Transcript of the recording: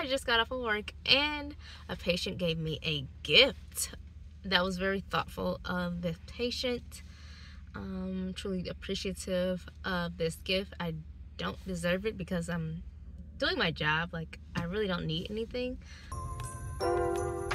I just got off of work and a patient gave me a gift that was very thoughtful of the patient. Truly appreciative of this gift. I don't deserve it because I'm doing my job. Like, I really don't need anything.